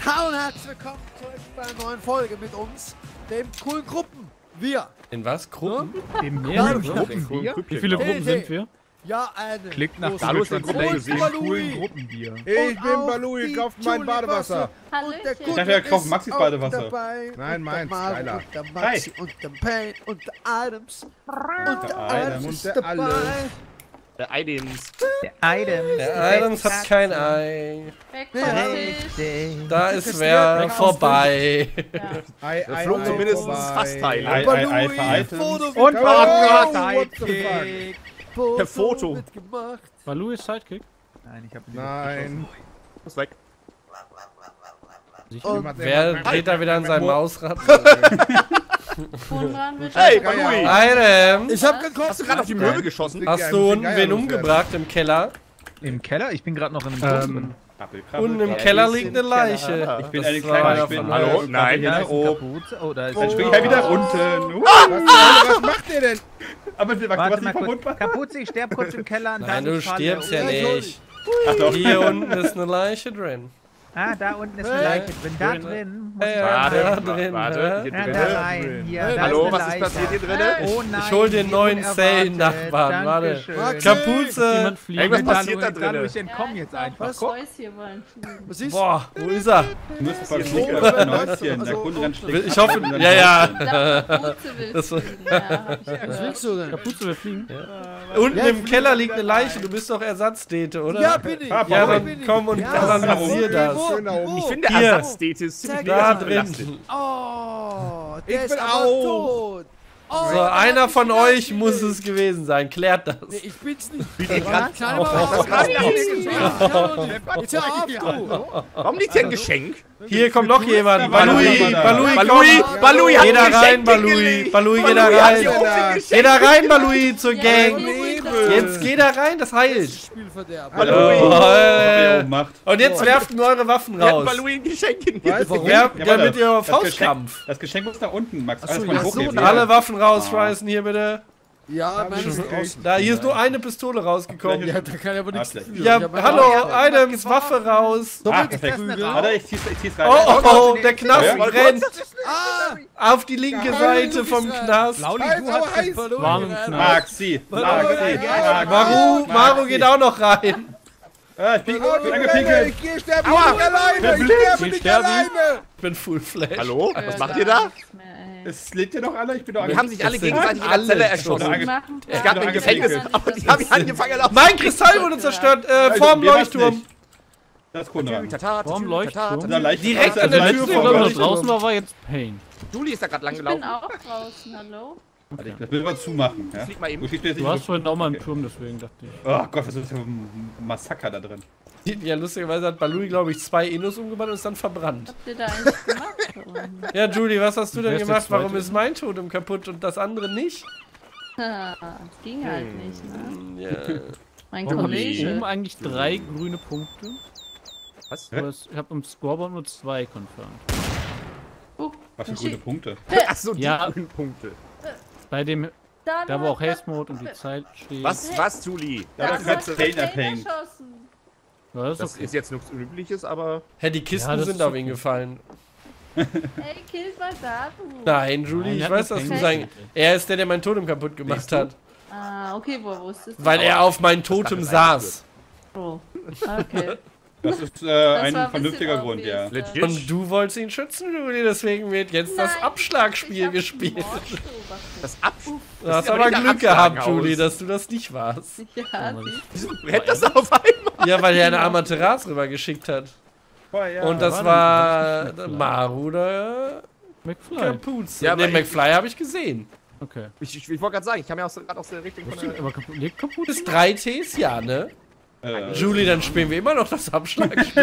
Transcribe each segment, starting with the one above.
Hallo und herzlich willkommen zurück bei einer neuen Folge mit uns, dem coolen Gruppen. Wir. In was? Gruppen? In Ja, mehreren Gruppen Bier? Wie viele Gruppen sind wir? Ja, eine. Klickt nach große coolen Gruppenbier. Ich bin Balui, kauft mein Badewasser. Ich dachte, er kauft Maxis Badewasser. Nein, meins, geiler. Und der Maxi und der Pain und der Adams. Und der Adams und ist der dabei. Alles. Der Items. Der Adams hat kein Ei. Weg vom Tisch. Da ist wer vorbei. Der flog zumindest fast Teil. Ei. Foto Und wird Sidekick. Per Foto. wird gemacht. War Louis Sidekick? Nein, ich hab ihn Nein. Ist weg. Und Wer dreht da wieder an seinem Mausrad? Hey, Balui! Adams! ich hab gekocht. Hast du gerade auf die Möbel geschossen? Hast du unten wen umgebracht im Keller? Im Keller? Ich bin gerade noch in einem Turm drin. Unten im Keller liegt eine Leiche. Ich bin Das eine war kleine, ja ich bin von- Hallo? Nein. Nach oben. Kapuze. Oh, da ist Dann ein spring ich halt wieder unten. Was macht ihr denn? Aber du Warte warst mal nicht kurz. verwundbar. Kapuze, ich sterb kurz im Keller. und Nein, da du ist Falle. stirbst ja nicht. Ach doch. Hier unten ist eine Leiche drin. Ah, da unten ist eine Leiche drin. Da drin. muss ich- Ja, da Warte, drin. warte. Hier Ja, da drinnen. rein. Hier, Hey, da Hallo, ist was eine ist Leiche. passiert hier drinnen? Oh nein. Ich hol den wie neuen unerwartet. Zellennachbarn, warte. Dankeschön. Maxi! Kapuze! Irgendwas passiert da drinnen. Ich entkomme jetzt einfach. Was Neues hier wollen. Was ist? Boah, wo ist er? Du musst hier verfliegen, nicht. was Neues hier. Der Also, Kunde rennt schlägt Ich ab hoffe, und dann ja, ja. Da, Kapuze willst Das du war- fliegen. Ja, hab ich Was willst du denn? Kapuze, wir fliegen. Unten im Keller liegt eine Leiche, du bist doch Ersatzdete, oder? Ja, bin ich. Ja, bin dann ich. komm und Ja. analysier das. Schön da oben. Ich finde, Hier. Ersatzstädte ist ziemlich Da belastet. drin. Oh, der Ich ist bin aber auch. tot. Oh, So, der einer hat von mich euch wieder muss gekillt. es gewesen sein. Klärt das. Nee, ich bin's nicht. Wie Kleine Was Maus. kann Jetzt hör auf, du. Warum liegt hier ein Geschenk? Hier kommt noch jemand. Balui, Balui, Balui, Balui, komm. Balui hat Geh da ein rein, Geschenk Balui. hingelegt. Balui, geh da Balui hat rein. hier oben ein Geschenk. Geh da rein, Balui, zur Gang. Jetzt Jetzt geh da rein, das heilt. Spielverderber. Balui. Was macht. Und jetzt werft nur eure Waffen Wir hatten raus. Balui ein Geschenk hingelegt. Warum? Werft, Ja, damit warte. ihr Das Faustkampf. Das Geschenk muss nach unten, Max. Alles so, mal ja, so, hochheben. Alle Waffen rausschmeißen hier bitte. Ja, meine ist draußen. Da, hier ist nur eine Pistole rausgekommen. Ja, da kann ich aber nichts Schlecht. für. Ja, Ich hab meine hallo, Augen- Adams, Waffe raus. Perfekt. das eine Rauch? Warte, ich zieh's rein. Oh, oh, der Knast Ja. brennt Ah! auf die linke Seite vom Knast. Lauli, Heiß, du aber hast heiß. warm im Knast. Maxi. Maru geht auch noch rein. Ich bin angepinkelt. Ich geh sterben nicht alleine! Ich sterbe nicht sterben? alleine! Ich bin Full Flash. Hallo? Was macht ihr da? Es lebt ja noch alle. Ich bin doch Die haben sich alle Das sind gegenseitig in der alle Zelle tot. erschossen. Es gab ein Angepinkelt. Gefängnis, aber die haben angefangen auf... Mein Kristall wurde zerstört, vorm Wir war's Leuchtturm. nicht. Das ist Kunde ran. Vorm Leuchtturm? Direkt an der Tür Ich vom glaube, noch Leuchtturm. draußen war jetzt Pain. Julie ist da gerade lang Ich bin gelaufen. auch draußen, hallo? Das will man zumachen. Ja? Flieg mal eben. Gut, ich bin jetzt Du nicht hast vorhin auch mal einen Turm, deswegen dachte ich. Oh Gott, was ist das für ein Massaker da drin? Ja, lustigerweise hat Balui, glaube ich, 2 Innos umgebracht und ist dann verbrannt. Was habt ihr da eigentlich gemacht? Ja, Julie, was hast du denn Wer ist gemacht? der Zweite? Warum ist mein Totem kaputt und das andere nicht? Das ging halt nicht, ne? Ja. Mein Warum habe ich Kollege. oben eigentlich 3 grüne Punkte? Was? Ich habe im Scoreboard nur 2 confirmed. Was für gute Punkte. Achso, die Ja. grünen Punkte. Bei dem, da wo auch Haste Mode und die Zeit steht. Was, Julie? Ja, das ist Pain abhängt. Ja, das ist Das okay. ist jetzt nichts Übliches, aber... Hä, die Kisten Ja, das sind ist auf okay. ihn gefallen. Ey, killt mal Datu. Nein, Julie, Nein, ich der weiß, hat dass nur du Pain. sagen. Er ist der, der mein Totem kaputt gemacht du? hat. Ah, okay, woher wusstest du? Weil er auf mein Totem das saß. Oh, okay. Das ist war ein ein vernünftiger bisschen Grund, ja. obvious, Legit. Und du wolltest ihn schützen, Julie, deswegen wird jetzt das Nein, Abschlagspiel ich hab gespielt. Mord beobachtet. Das Ab... Du hast sieht aber aber nicht nach Glück gehabt, Abschlagen Julie, aus. dass du das nicht warst. Ja, siehst Wieso hätte das auf einmal? Ja, weil er eine Amaterasu rübergeschickt hat. Und das war Maru oder McFly. Kapuze. Ja, Ja, aber nee, McFly habe ich gesehen. Okay. Ich wollte gerade sagen, ich kam ja gerade aus der Richtung von der... Aber liegt kaputt? Bis 3 Ts, ja, ne? Julie, dann spielen wir immer noch das Abschlagspiel.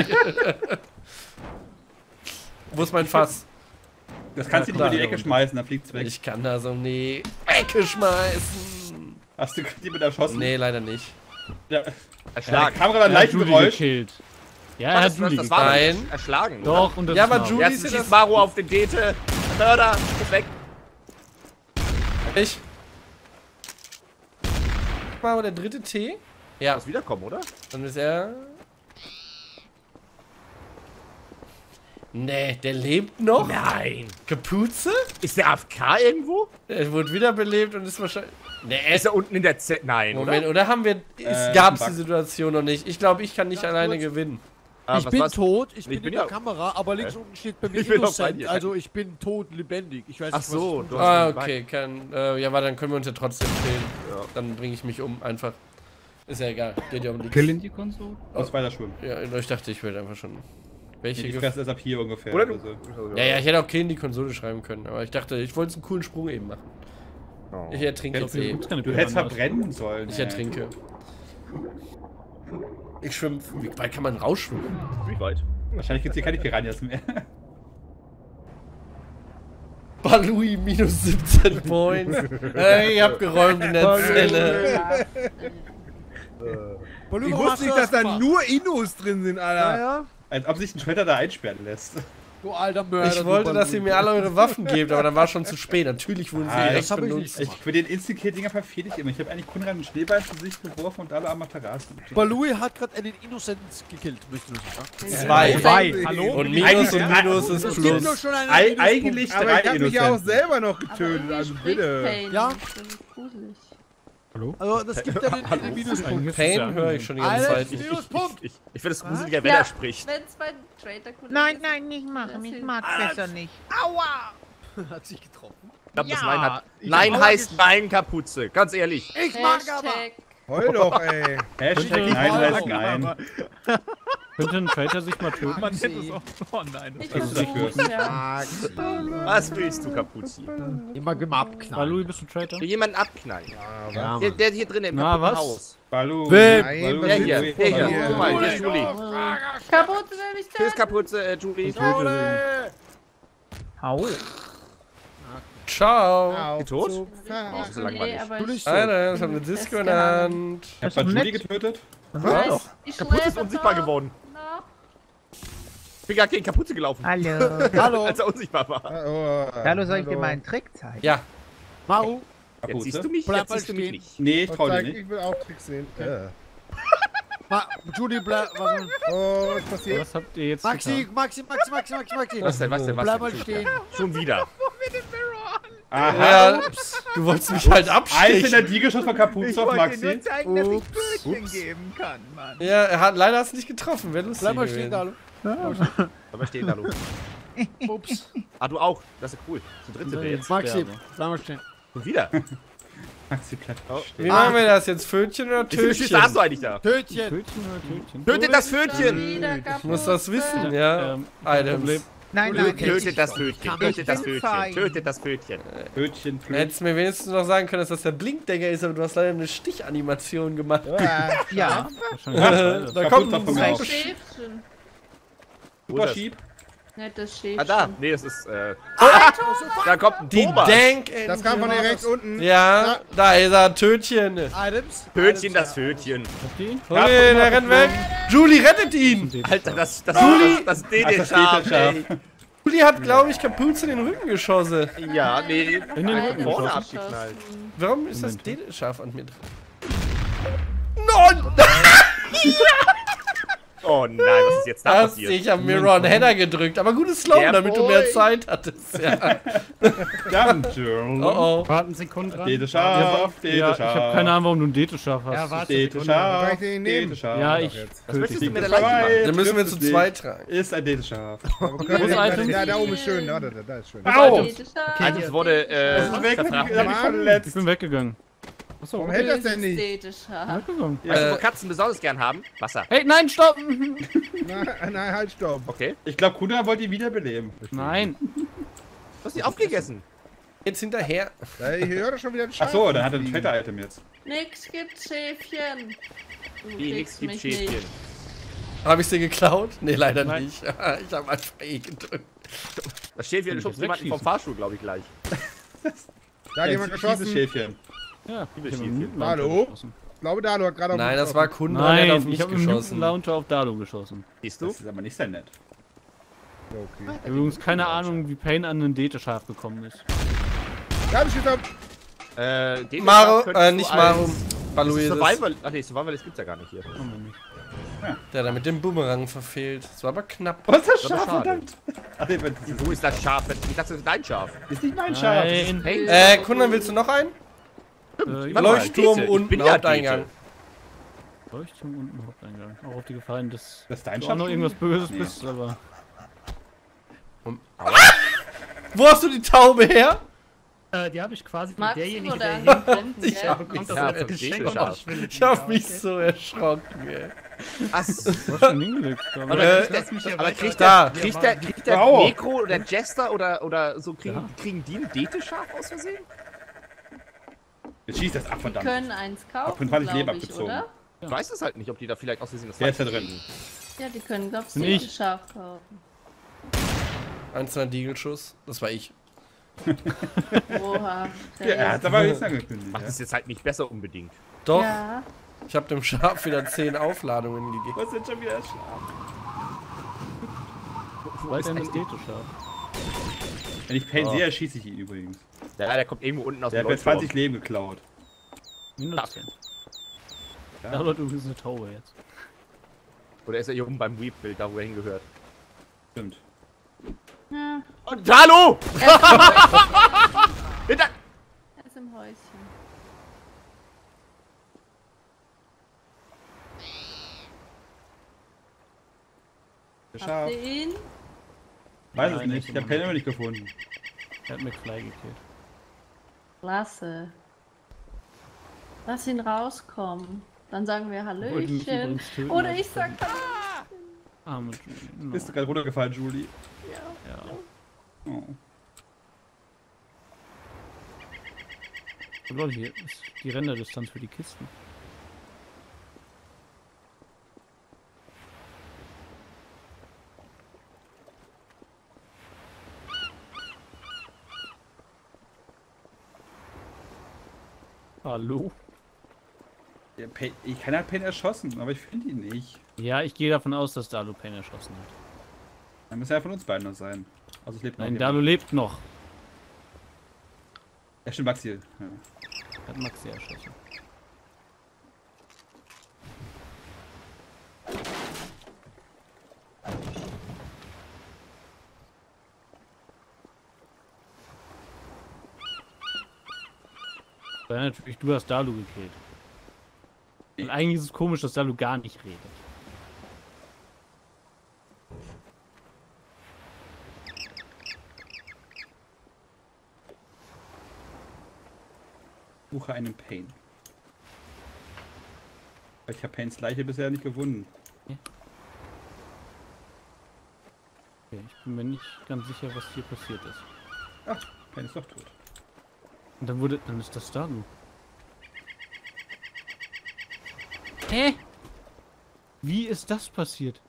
Wo ist mein Fass? Das kannst du nicht über die Ecke schmeißen, dann fliegt's weg. Ich kann da so um die Ecke schmeißen. Hast du die mit erschossen? Nee, leider nicht. Ja. Erschlagen. Kam gerade ein Er hat leichtes Julie Geräusch. gekillt. Ja, er hat Das Julie war gekillt. doch Nein. nicht erschlagen. Doch, und das Ja, ist aber Maro. Julie- Jetzt ist schießt das- Maro auf den Dete. Mörder, ist weg. Ich. Mal der dritte T. Ja, Muss wiederkommen, oder? dann ist er. Nee, der lebt noch? Nein. Kapuze? Ist der AFK irgendwo? Er wurde wiederbelebt und ist wahrscheinlich... Nee, Ist er unten in der Z... Nein, Moment, oder? oder haben wir... Es gab's die Situation noch nicht. Ich glaube, ich kann nicht alleine gewinnen. Ah, Ich was bin war's? tot, ich bin in bin der ja- Kamera, aber links unten steht bei mir Ich bin auch bei Innocent, dir. also ich bin tot lebendig. Ich weiß Ach nicht, so, was ich du tun hast- soll. Ah, okay, ja, warte, dann können wir uns ja trotzdem killen. Ja. Dann bringe ich mich um, einfach. Ist ja egal, geht ja um die... Killen die Konsole? Aus weiter schwimmen. Ja, ich dachte, ich will einfach schon... Welche Die Gef- fressen erst ab hier ungefähr. Oder du... Also. Ja, ich hätte auch Killen die Konsole schreiben können, aber ich dachte, ich wollte einen coolen Sprung eben machen. Oh. Ich ertrinke jetzt eh. Du hättest verbrennen sollen. Ich ertrinke. Ich schwimme... Wie weit kann man rausschwimmen? Wie weit? Wahrscheinlich gibt es hier keine Piranhas mehr. Balui minus 17 Points. Hey, ich hab geräumt in der Zelle. Balloon, Ich warum hast wusste du nicht, dass das da gemacht? nur Innos drin sind, Alter. Ja, Als ob sich ein Shredder da einsperren lässt. du alter Mörder. Ich wollte, dass ihr mir alle eure Waffen gebt, aber dann war schon zu spät. Natürlich wurden sie Ah, direkt das hab ich benutzt. nicht. Für den Instant-Kill-Dinger verfehle ich immer. Ich habe eigentlich Konrad einen Schneeball ins Gesicht geworfen und alle Amaterasu. Balui hat gerade einen Innocent gekillt, möchte ich nur sagen. Zwei. Hallo? Und Minus und Minus ist Es gibt doch Plus. schon einen Eigentlich Aber drei ich hab mich ja auch Innocenten. selber noch Aber getötet, irgendwie also spricht bitte. Pain. Ja. Das ist gruselig. Also, das gibt ja den Minuspunkt. Pain höre ich schon die ganze Einen Zeit. Minuspunkt! Ich finde es gruseliger, wenn er spricht. Wenn zwei Traitor-Kollegen Nein, sind, nein, nicht machen. Ich mag besser nicht. Hat sich getroffen. Ich glaube, das Ja, Nein hat... ich Nein hab heißt Nein, Kapuze. Ganz ehrlich. Ich mag aber! Hashtag Heul doch, ey. Hashtag nein heißt nein. Könnte ein Traitor sich mal töten? Man hätte es ich Was ist dafür? versuch's, ja. Maxi. Was willst du, Kapuzi? Immer gemappt knallen. Balui, bist du Traitor? Will jemanden abknallen? Ja, Der hier drin im Na, kaputten was? Haus. Balu. Wem? Balu. Der hier, der hier. hier. Guck mal, hier ist Juli. Kaputt will mich Tschüss, töten. Kapuze, Juli. Hau. Ciao. Die tot? Zug, Oh, fahr. das ist so langweilig. aber Du ich, nicht Alter, das haben wir Disco genannt. Ich hab mal Julie getötet. weiß, ich Kapuze ist schläfe unsichtbar doch geworden. noch. Ich bin gar gegen Kapuze gelaufen, Hallo. Hallo, als er unsichtbar war. Oh, Hallo, soll ich dir mal einen Trick zeigen? Ja, Maru, Jetzt siehst du Kapuze. mich, Bleib jetzt mal siehst du mich stehen. nicht. Nee, ich trau dir Zeig, nicht. ich will auch Tricks sehen. Judy, bleib. Oh, was passiert? Was habt ihr jetzt Maxi, getan? Maxi. Was denn, was denn, was Bleib mal denn? stehen. Schon wieder. Aha. ja, du wolltest mich halt Einzelner abstechen. Diegeschoss von Kapuze auf Maxi. zeigen, dass ich Bötchen geben kann, Mann. Ja, leider hast du nicht getroffen, wäre lustig Bleib mal stehen, gewesen. Hallo. Bleib mal stehen, hallo. Ups. Ah, du auch. Das ist ja cool. Zu dritt sind wir jetzt. Maxi, bleib mal stehen. Schon wieder. Maxi bleibt Wie machen wir das jetzt? Pfötchen oder Wie viele Schüsse hast Tötchen? du eigentlich da? Tötchen. Tötchen oder Tötchen? Tötet das Schon Pfötchen! wieder Ich muss das wissen, ja. Problem. Items. Nein, nein, Tötet das Pfötchen. Tötet das bin Pfötchen. fein. Tötet das Pfötchen. Tötchen, Hättest du mir wenigstens noch sagen können, dass das der Blinkdänger ist, aber du hast leider eine Stichanimation gemacht. Ja. Wahrscheinlich. Da kommt Kaputt ein von mir aus. Schäfchen. Wo ist das? Superschieb. Nettes Schäfchen. Ah, da. Nee, das ist, da kommt ein Die Thomas. Dank. Das kam von dir rechts unten. Ja, da ist er, Tötchen. Items. Pfötchen, das Pfötchen. Die? Hol ihn, er rennt weg. Julie rettet ihn. Alter, das Juli! das Ach, DD das scharf, steht der ey. Julie hat, glaube ich, Kapuze in den Rücken geschossen. Ja, nee. In den Rücken Vorne geschossen. abgeknallt. Warum ist das Moment. scharf an mir drin? Nein! Oh nein, was ist jetzt da passiert? Ich habe Mirror einen Header gedrückt, aber gutes Slow, Der damit du Boy. mehr Zeit hattest. Ja. Dungeon. Oh oh. Warten Sekunden dran. Dete scharf, Ja, Dete ich habe keine Ahnung, warum du einen Dete scharf hast. Dete Kann scharf, ich den nehmen? Dete scharf. Ja, ich Was töte möchtest du dich. mit der Leiche machen? Dann müssen wir zu zweit tragen. Ist ein Dete scharf. Item? Ja, da oben ist schön. Da ist schön. Au! Eines wurde, Weg, verfrachtet. hab mich Ich verletzt. bin weggegangen. Achso, Warum hält das denn nicht? weggegangen. Weißt du, wo Katzen besonders gern haben? Wasser. Hey, nein, stopp! Nein, halt, stopp. Okay. Ich glaube, Kuna wollte ihn wiederbeleben. Nein. Du hast die aufgegessen. Jetzt hinterher. Ja, ich höre doch schon wieder einen Schaf. Achso, dann hat er ein Traitor-Item jetzt. Nix gibt Schäfchen. Du Wie, nix kriegst gibt mich Schäfchen. nicht. Habe ich sie geklaut? Nee, leider Nein. nicht. Ich habe einfach gedrückt. Das steht wie ein Schubs jemanden vom Fahrstuhl, glaube ich, gleich. Da hat jemand Dieses geschossen. Schäfchen. Ja, Liebe ich hab Schäfchen. einen Hallo? Launcher geschossen. Ich glaube, Dalo hat gerade auf Nein, mich das war geschossen. Kunde, der hat auf Nein, mich ich habe einen geschossen. Launcher auf Dalo geschossen. Siehst du? Das ist aber nicht sehr nett. Okay. Ich habe übrigens keine Ahnung, wie Pain an einen Dete scharf gekommen ist. Da hab ich jetzt Den Maro, könntest du nicht als- Maro. Das Balui ist ist es. Survival. Ach nee, Survival, das gibt's ja gar nicht hier. Kommen wir nicht. Der da mit dem Boomerang verfehlt. Das war aber knapp. Was ist das Das war Schaf, schade. verdammt? Ach, nee, Wo ist das Schaf? Ich dachte, das ist dein Schaf. ist nicht mein Schaf. Nein. Hey, Kundan, willst du noch einen? warte mal, Leuchtturm Dete. Ich unten, bin ja Haupteingang. Dete. Leuchtturm unten Haupteingang. Auch auf die Gefallen, dass Das ist dein du Schaf. auch noch irgendwas Böses Nee. bist, aber. Wo hast du die Taube her? Die habe ich quasi von Magst du derjenige, oder der hinkommt. Ich Der hab bekommt mich das so als Geschenk und erschrocken. verschwindet Ich hab wieder, mich okay? so erschrocken, ey. Was? Du hast schon hingelegt. Aber Aber kriegt Da. der Wow. Necro oder Jester oder so, kriegen die ein Dete-Schaf aus Versehen? Jetzt schießt das ab, Die verdammt. können eins kaufen, 25 Leben glaube ich, abgezogen. oder? Ich weiß es halt nicht, ob die da vielleicht aus Versehen das Wer ist da Falsche drin? kriegen. Ja, die können, glaube ich, Nicht. sehr scharf kaufen. Einzelner Diegelschuss. Das war ich. Oha. Ja, er hat aber jetzt angekündigt. Macht es jetzt halt nicht besser unbedingt. Doch, Ja. ich habe dem Schaf wieder 10 Aufladungen gegeben. Was sind schon wieder Schaf? weiter in das Dete-Schaf. Wenn ich Pain sehe, schieße ich ihn übrigens. Ja, der kommt irgendwo unten aus Der dem hat mir Leuchtturm. 20 Leben geklaut. Minus 10. Da hat übrigens eine Taube jetzt. Oder ist er hier oben beim Weep-Bild, da wo er hingehört? Stimmt. Ja, Und hallo! Hinter! er ist im Häuschen. Habt Schaf. ihr ihn? Weiß es Nein, nicht. nicht Ich habe Pain immer nicht gefunden. Er hat McFly gekillt. Klasse. Lass ihn rauskommen. Dann sagen wir Wollte mich Hallöchen. übrigens töten, Oder als ich sag Arme Julie. No. Bist du gerade runtergefallen, Julie? Ja. Oh. Und Leute, hier ist die Renderdistanz für die Kisten. Hallo? Der Pain, ich kann halt Pain erschossen, aber ich finde ihn nicht. Ja, ich gehe davon aus, dass Dalu Pain erschossen hat. Dann muss er ja von uns beiden noch sein. Also es lebt noch Nein, jemand. Dalu lebt noch. Ja, stimmt, Maxi. Ja. Hat Maxi erschossen. Weil natürlich, du hast Dalu gekillt. Und eigentlich ist es komisch, dass Dalu gar nicht redet. Suche einen Pain. Ich habe Pains Leiche bisher nicht gefunden. Okay, ich bin mir nicht ganz sicher, was hier passiert ist. Ach, Pain ist doch tot. Und dann ist das Dalu. Hä? Wie ist das passiert?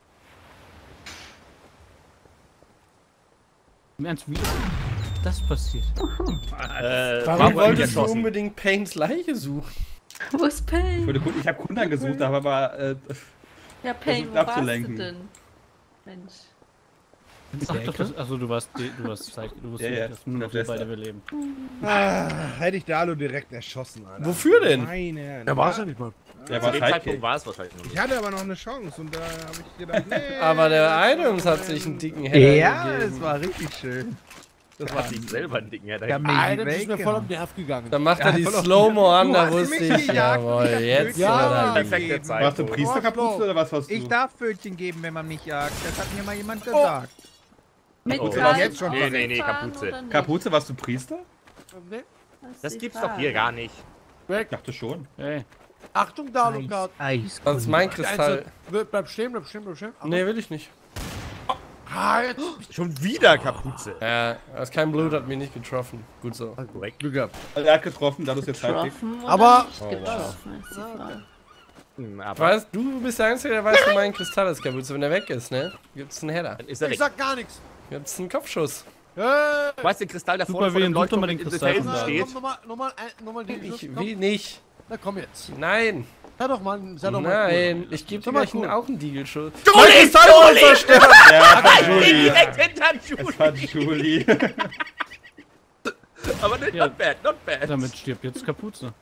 Im Ernst, wie ist das passiert? Warum wolltest du unbedingt Pains Leiche suchen? Wo ist Pain? Ich habe Kundan gesucht, aber Ja, Pain, versucht wo warst du abzulenken. denn? Mensch. Ach doch, also du warst Zeit, du wusstest Ja, ja, dass nur noch wir beide überleben. Hätte ich Dalu direkt erschossen, Alter. Wofür denn? Meine Herren. Da war es ja nicht mal. der Zu war dem Zeitpunkt Sidekick. war es wahrscheinlich noch Ich nicht. hatte aber noch eine Chance und da habe ich gedacht, nee. Aber der Idons hat sich einen dicken Header Ja, gegeben. das war richtig schön. Das war sich selber einen dicken Header. Ja, Einer ist mir voll um den Nerv gegangen. Dann macht er die Slow-Mo an, da hast wusste mich ich, gejagt, jawohl, ich jetzt hab oder Pfötchen nicht. Perfekte Zeit. Warst du Priesterkapuze oder was hast du? Ich darf Pfötchen geben, wenn man mich jagt. Das hat mir mal jemand gesagt. Mit Oh. Geist Jetzt schon Nee, fahren Kapuze. oder nicht? Kapuze, warst du Priester? Nee. ist Das die gibt's Frage. doch hier gar nicht. Ich dachte schon. Hey, Achtung, da, Lukas. Eis. Das ist mein Kristall. Bleib stehen, bleib stehen, bleib stehen. Nee, will ich nicht. Ah, jetzt. Schon wieder Kapuze. Das kein Blut hat mich nicht getroffen. Gut so. Korrekt. Glück gehabt. Also er hat getroffen, da du es jetzt Sidekick. Getroffen oder Aber- nicht getroffen, ist die Frage. Ich weiß, du bist der Einzige, der weiß, wo mein Kristall ist, Kapuze. Wenn der weg ist, ne? Gibt's einen Header. Dann ist er Ich weg. sag gar nichts. Gibt's einen Kopfschuss. Hey. Du weißt den Kristall, der Super, vorne vor dem Willen, such doch mal Leuchtturm den in Kristall Felsen von da. steht. Komm, nochmal den Schuss. Ich Komm. will nicht. Na komm jetzt. Nein. Sei doch mal cool. Nein. Ich gebe dir Sei mal gleich cool. auch einen Diegelschuss. Julie, Mein Kristall wurde zerstört! Ja, das war Julie. Julie. Direkt hinter Es Julie. war Julie. Aber nicht, Ja. not bad, not bad. damit stirbt jetzt Kapuze.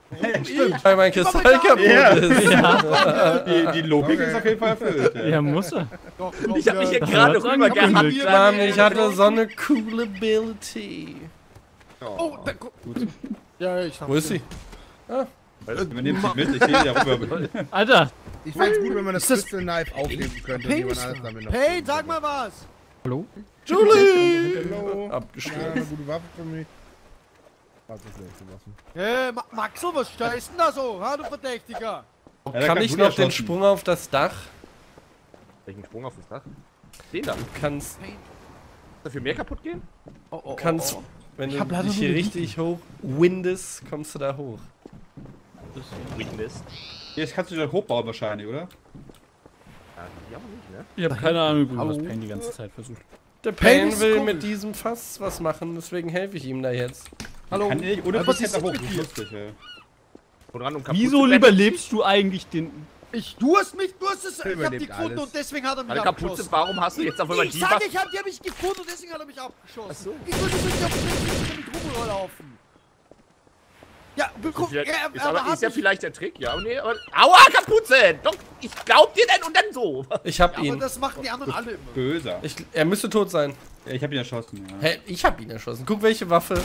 Stimmt. Weil mein Kristall kaputt ist. Die Logik ist auf jeden Fall erfüllt. Ja, muss er. Doch, Ich hab mich hier Ja, gerade das rüber angekündigt. gehabt. Mann, ich hatte so eine coole Ability. Oh, da, ja, ich hab Wo ist sie? Wir nehmen sie mit, ich sehe ja rüber. Alter! Ich fände es gut, wenn man das Crystal Knife aufnehmen könnte. und jemand alles damit noch Hey, tun sag könnte. mal was! Hallo? Julie! Hallo. Ja, Abgestürzt. eine gute Waffe für mich. Was ist nächste Waffe? Hey, Maxo, was steigst denn da so? Ha, du Verdächtiger! Kann ich noch den Sprung auf das Dach? Welchen Sprung auf das Dach? Den da. Du kannst, Dafür mehr kaputt gehen? wenn du dich hier richtig hoch windest, kommst du da hoch. Weakness. Jetzt kannst du dich hochbauen wahrscheinlich, oder? Ja, die aber nicht, ne? Ich habe keine Ahnung, was Pain die ganze Zeit versucht. Der Pain will mit diesem Fass was machen, deswegen helfe ich ihm da jetzt. Hallo? Kann die nicht ohne Was Prozent ist da hoch, mit das ist dir? lustig, ey. Woran und kaputt Wieso zu überlebst du eigentlich den... Du hast es, ich hab die Überlebt gefunden alles. und deswegen hat er mich Alle kaputt sind, abgeschossen. warum hast du jetzt auf einmal Ich die sage, Waffe? die hab ich gefunden und deswegen hat er mich abgeschossen. Ach so. Ich würde nicht auf den rumlaufen. Ja, guck, Ist ja vielleicht der Trick, ja. Nee, aber, aua, Kapuze! Doch, ich glaub dir denn und dann so. Ich hab aber ihn. das machen die anderen alle immer. Böser. Er müsste tot sein. Ja, ich hab ihn erschossen, ja. Hä? Ich hab ihn erschossen. Guck, welche Waffe.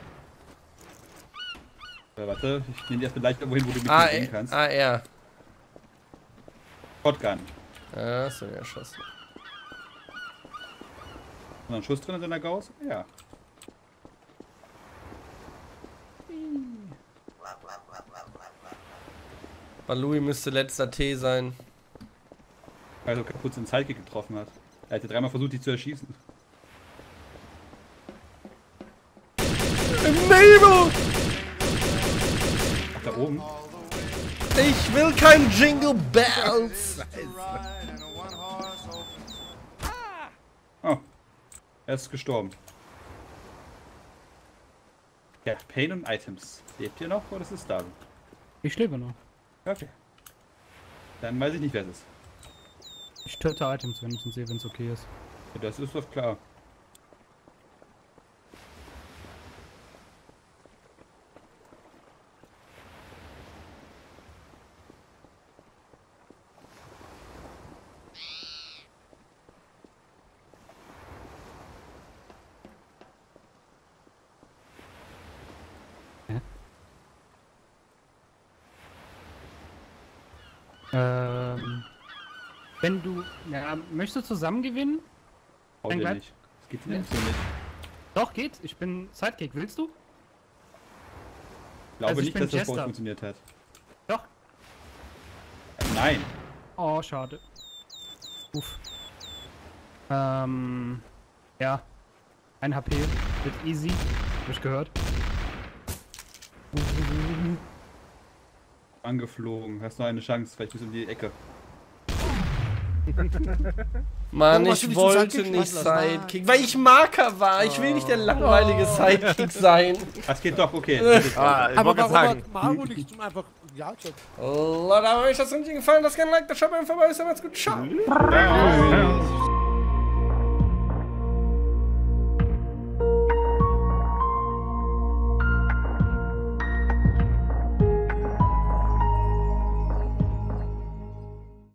Warte, ich nehme erst vielleicht irgendwo hin, wo du mich nicht sehen kannst. AR. Shotgun. Ja, hast du ihn erschossen. Und noch ein Schuss drin in der Gauss? Ja. Balui müsste letzter T sein. Weil er kaputt den Sidekick getroffen hat. Er hatte dreimal versucht, dich zu erschießen. Im Nebel! Ach, da oben? Ich will kein Jingle Bells! Oh. Er ist gestorben. Ja, Pain und Items. Lebt ihr noch oder ist es da? Ich lebe noch. Okay. Dann weiß ich nicht, wer es ist. Ich töte Items, wenn ich ihn sehe, wenn es okay ist. Ja, das ist doch klar. Wenn du... Ja, möchtest du zusammen gewinnen? Hau Dann dir bleib- nicht. Das geht nicht so nicht. Doch, geht. Ich bin Sidekick. Willst du? Ich glaube Also ich nicht, bin dass das bei uns Jester. funktioniert hat. Doch. Nein. Oh, schade. Uff. Ja. 1 HP. Wird easy. Hab ich gehört. Angeflogen. Hast noch eine Chance. Vielleicht bis um die Ecke. Mann, Warum hast du ich nicht so wollte Sidekick nicht schmeißen lassen? Sidekick, weil ich Marker war. Ich will nicht der langweilige Sidekick sein. Das geht doch, okay. Aber warum hat Maru nicht zum einfach ja gesagt? Leute, aber wenn euch das richtig gefallen hat, lasst gerne ein Like, das schaut mal vorbei, ist ja macht's gut. Ciao. Ja.